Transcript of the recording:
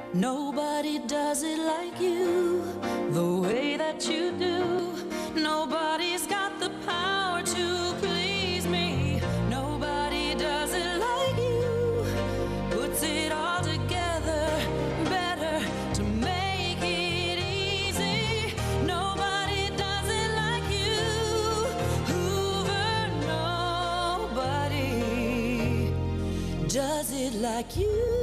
Nobody does it like you, the way that you do. Nobody's got the power to please me. Nobody does it like you, puts it all together better to make it easy. Nobody does it like you, Hoover. Nobody does it like you.